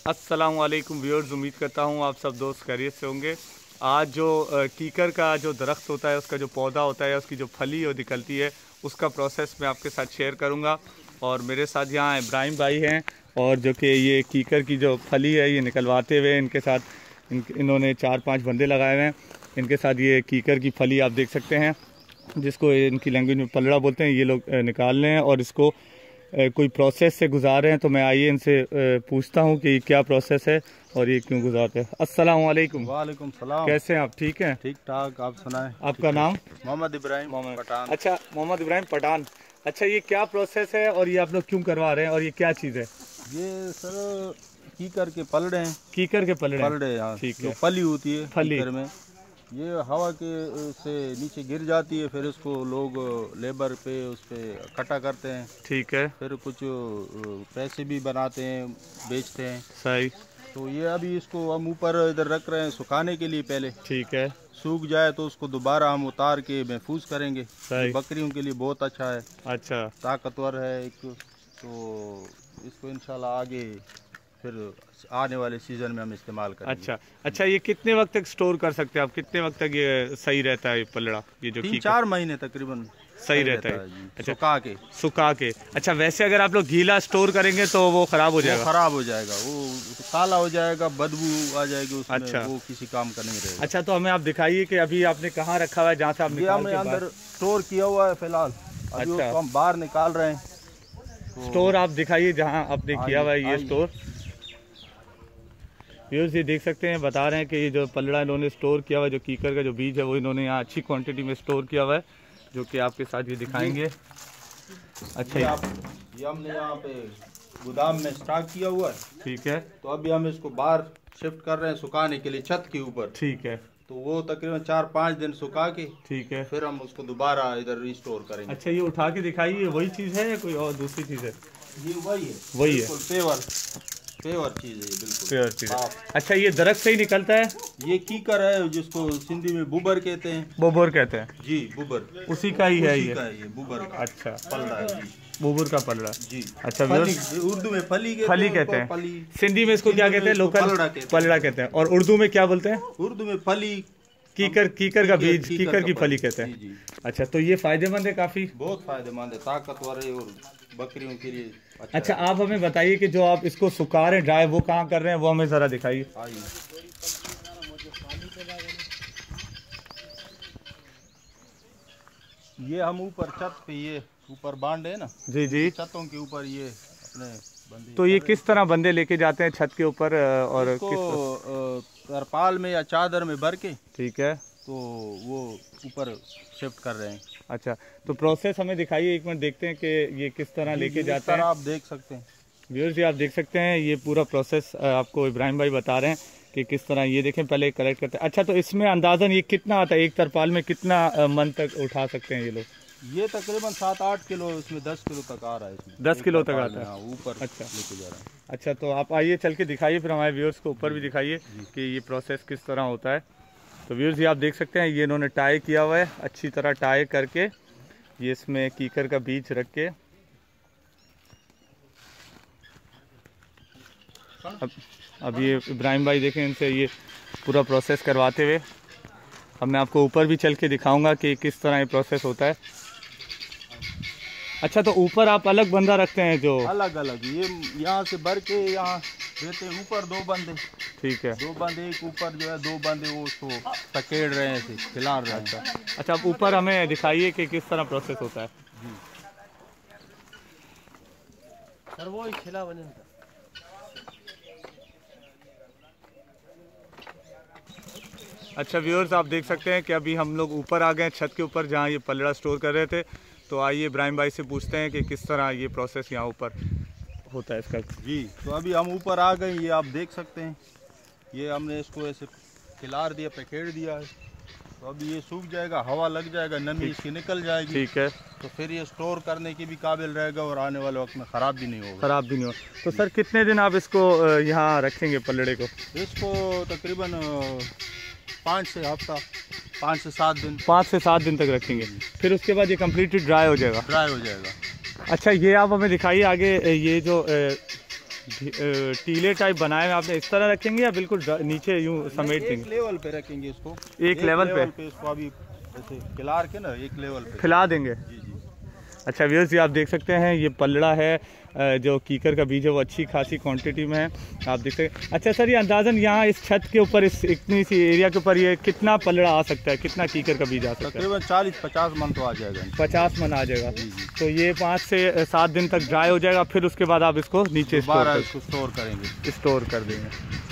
अस्सलाम वालेकुम व्यूअर्स, उम्मीद करता हूँ आप सब दोस्त खैरियत से होंगे। आज जो कीकर का जो दरख्त होता है, उसका जो पौधा होता है, उसकी जो फली वो निकलती है, उसका प्रोसेस मैं आपके साथ शेयर करूँगा। और मेरे साथ यहाँ इब्राहिम भाई हैं, और जो कि ये कीकर की जो फली है ये निकलवाते हुए इनके साथ इन्होंने 4-5 बंदे लगाए हुए हैं। इनके साथ ये कीकर की फली आप देख सकते हैं, जिसको इनकी लैंग्वेज में पलड़ा बोलते हैं, ये लोग निकाल रहे हैं और इसको कोई प्रोसेस से गुजार रहे हैं। तो मैं आइए इनसे पूछता हूँ कि क्या प्रोसेस है और ये क्यों गुजारते हैं। अस्सलाम वालेकुम। वालेकुम सलाम। कैसे हैं आप? ठीक हैं? ठीक ठाक, आप सुनाएं। आपका नाम? मोहम्मद इब्राहिम पठान। अच्छा, मोहम्मद इब्राहिम पठान। अच्छा, ये क्या प्रोसेस है और ये आप लोग क्यों करवा रहे हैं और ये क्या चीज़ है? ये सर कीकर के पलड़े हैं। कीकर के पलड़े? हाँ, ठीक है। है। फली होती है फली कीकर में, ये हवा के से नीचे गिर जाती है, फिर इसको लोग लेबर पे उस पे इकट्ठा करते हैं। ठीक है। फिर कुछ पैसे भी बनाते हैं, बेचते हैं। सही। तो ये अभी इसको हम ऊपर इधर रख रहे हैं सुखाने के लिए पहले। ठीक है। सूख जाए तो उसको दोबारा हम उतार के महफूज करेंगे। सही। बकरियों के लिए बहुत अच्छा है। अच्छा, ताकतवर है एक, तो इसको इंशाल्लाह आगे फिर आने वाले सीजन में हम इस्तेमाल करेंगे। अच्छा, ये कितने वक्त तक स्टोर कर सकते हैं आप? कितने वक्त तक ये सही रहता है ये पलड़ा, ये जो 3-4 महीने तकरीबन सही रहता है? अच्छा, सुखा के। अच्छा, वैसे अगर आप लोग गीला स्टोर करेंगे तो वो खराब हो जाएगा? खराब हो जाएगा, वो काला हो जाएगा, बदबू आ जाएगी उसमें। अच्छा, वो किसी काम का नहीं रहेगा। अच्छा, तो हमें आप दिखाइए कि अभी आपने कहाँ रखा हुआ है, जहाँ से आप निकाल हमने अंदर स्टोर किया हुआ है फिलहाल। अभी अच्छा, उसको हम बाहर निकाल रहे हैं। तो स्टोर आप दिखाइए जहाँ आपने किया हुआ है ये स्टोर। व्यूअर्स, ये देख सकते हैं, बता रहे हैं कि ये जो पलड़ा इन्होंने स्टोर किया हुआ है, जो कीकर का जो बीज है वो इन्होंने यहाँ अच्छी क्वांटिटी में स्टोर किया हुआ है, जो कि आपके साथ ये दिखाएंगे। अच्छा, ये हमने यहाँ पे गोदाम में स्टॉक किया हुआ है। ठीक है। तो अभी हम इसको बाहर शिफ्ट कर रहे हैं सुखाने के लिए, छत के ऊपर। ठीक है। तो वो तकरीबन 4-5 दिन सुखा के, ठीक है, फिर हम उसको दोबारा इधर रिस्टोर करेंगे। अच्छा, ये उठा के दिखाइए, वही चीज़ है या कोई और दूसरी चीज़ है? ये वही है, वही है, पेवर चीज़ है, बिल्कुल पेवर चीज़ है। अच्छा, ये दरख्त से ही निकलता है? ये कीकर है, जिसको सिंधी में बुबर कहते हैं। बोबर कहते हैं जी, बुबर उसी का ही है ये बुबर का। अच्छा, पलड़ा है जी, बुबर का पलड़ा जी। अच्छा, उर्दू में फली कहते हैं, सिंधी में इसको क्या कहते हैं? लोकल पलड़ा कहते हैं। और उर्दू में क्या बोलते हैं? उर्दू में फली, कीकर का बीज, कीकर की फली कहते हैं। अच्छा, तो ये फायदेमंद है, काफी बहुत फायदेमंद है, ताकतवर है और बकरियों के लिए अच्छा। आप हमें बताइए कि जो आप इसको सुखा रहे हैं ड्राई, वो कहाँ कर रहे हैं, वो हमें जरा दिखाइए। ये हम ऊपर छत पे, ये ऊपर बांध है ना जी, छतों के ऊपर ये अपने बंदे। तो ये किस तरह बंदे लेके जाते हैं छत के ऊपर और तरपाल में या चादर में भर के? ठीक है, तो वो ऊपर शिफ्ट कर रहे हैं। अच्छा, तो प्रोसेस हमें दिखाइए, एक मिनट देखते हैं कि ये किस तरह लेके जाते हैं। आप देख सकते हैं व्यूअर्स, आप देख सकते हैं ये पूरा प्रोसेस आपको इब्राहिम भाई बता रहे हैं कि किस तरह ये देखें, पहले कलेक्ट करते हैं। अच्छा, तो इसमें अंदाजन ये कितना आता है, एक तरपाल में कितना मन तक उठा सकते हैं ये लोग? ये तकरीबन 7-8 किलो, इसमें 10 किलो तक आ रहा है, इसमें 10 किलो तक आता है ऊपर। अच्छा, लेके जा रहा है। अच्छा, तो आप आइए चल के दिखाइए, फिर हमारे व्यूअर्स को ऊपर भी दिखाइए कि ये प्रोसेस किस तरह होता है। तो व्यूअर्स, ये आप देख सकते हैं, ये इन्होंने टाई किया हुआ है, अच्छी तरह टाई करके ये इसमें कीकर का बीज रख के अब ये इब्राहिम भाई देखें, इनसे ये पूरा प्रोसेस करवाते हुए अब मैं आपको ऊपर भी चल के दिखाऊंगा कि किस तरह ये प्रोसेस होता है। अच्छा, तो ऊपर आप अलग बंदा रखते हैं? जो अलग ये यहाँ से भर के यहाँ देते हैं, ऊपर 2 बंदे। ठीक है, 2 बंदे, एक ऊपर जो है 2 बंदे वो उसको पकेड़ रहे हैं, खिला रहे हैं। अच्छा, आप ऊपर हमें दिखाइए कि किस तरह प्रोसेस होता है। सर वो खिला बने। अच्छा व्यूअर्स, आप देख सकते हैं कि अभी हम लोग ऊपर आ गए छत के ऊपर, जहाँ ये पलड़ा स्टोर कर रहे थे। तो आइए इब्राहिम भाई से पूछते हैं कि किस तरह ये प्रोसेस यहाँ ऊपर होता है इसका। जी, तो अभी हम ऊपर आ गए, ये आप देख सकते हैं, ये हमने इसको ऐसे खिलार दिया, पकेड़ दिया है। तो अभी ये सूख जाएगा, हवा लग जाएगा, नमी इसकी निकल जाएगी। ठीक है, तो फिर ये स्टोर करने के भी काबिल रहेगा और आने वाले वक्त में ख़राब भी नहीं होगा। तो सर, कितने दिन आप इसको यहाँ रखेंगे पलड़े को? इसको तकरीबन 5 से 7 दिन 5 से 7 दिन तक रखेंगे, फिर उसके बाद ये कम्प्लीटली ड्राई हो जाएगा। ड्राई हो जाएगा। अच्छा, ये आप हमें दिखाइए आगे, ये जो टीले टाइप बनाए हुए आपने, इस तरह रखेंगे या बिल्कुल नीचे यूं समेट देंगे? एक लेवल पे रखेंगे इसको, एक लेवल पे इसको अभी ऐसे खिलार के ना एक लेवल पे खिला देंगे। जी जी। अच्छा व्यूअर्स, ये आप देख सकते हैं ये पलड़ा है जो कीकर का बीज है वो अच्छी खासी क्वांटिटी में है, आप देख सकते हैं। अच्छा सर, ये अंदाज़न यहाँ इस छत के ऊपर, इस इतनी सी एरिया के ऊपर ये कितना पलड़ा आ सकता है, कितना कीकर का बीज आ सकता है? तकरीबन 40-50 मन तो आ जाएगा। 50 मन आ जाएगा। तो ये 5 से 7 दिन तक ड्राई हो जाएगा, फिर उसके बाद आप इसको नीचे स्टोर करेंगे, स्टोर कर देंगे।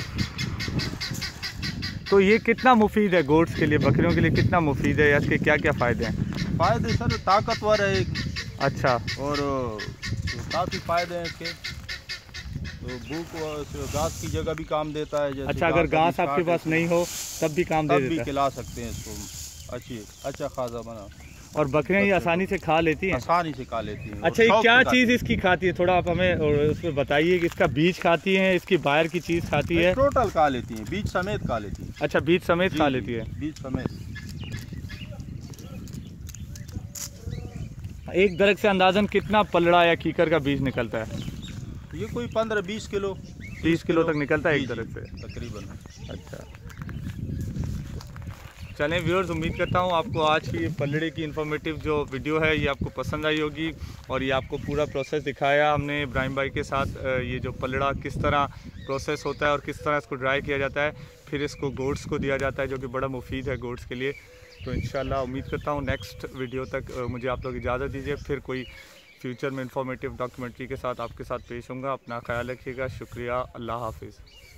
तो ये कितना मुफीद है गोट्स के लिए, बकरियों के लिए कितना मुफीद है, इसके क्या क्या फ़ायदे हैं? फ़ायदे सर ताकतवर है एक। अच्छा। और काफ़ी फ़ायदे हैं इसके। तो भूख घास की जगह भी काम देता है। जैसे अच्छा, अगर घास आपके पास नहीं हो तब भी काम दे देता है? तब भी खिला सकते हैं इसको, अच्छा खासा बना। और बकरियां ये आसानी से खा लेती हैं? आसानी से खा लेती हैं। अच्छा, ये क्या चीज़ इसकी खाती है, थोड़ा आप हमें उसमें बताइए कि इसका बीज खाती है, इसकी बाहर की चीज़ खाती है? टोटल खा लेती हैं, बीज समेत खा लेती हैं। अच्छा, बीज समेत खा लेती है? बीज समेत। एक दरख्त से अंदाजन कितना पलड़ा या कीकर का बीज निकलता है? ये कोई 15-20 किलो, 30 किलो तक निकलता है एक दरख्त से तकरीबन। अच्छा, चलें व्यूअर्स, उम्मीद करता हूँ आपको आज की पलड़े की इन्फॉर्मेटिव जो वीडियो है ये आपको पसंद आई होगी, और ये आपको पूरा प्रोसेस दिखाया हमने इब्राहिम भाई के साथ। ये जो पलड़ा किस तरह प्रोसेस होता है और किस तरह इसको ड्राई किया जाता है, फिर इसको गोट्स को दिया जाता है जो कि बड़ा मुफीद है गोट्स के लिए। तो इंशाल्लाह उम्मीद करता हूँ नेक्स्ट वीडियो तक मुझे आप लोग इजाज़त दीजिए, फिर कोई फ्यूचर में इन्फॉर्मेटिव डॉक्यूमेंट्री के साथ आपके साथ पेश होऊंगा। अपना ख्याल रखिएगा, शुक्रिया, अल्लाह हाफिज़।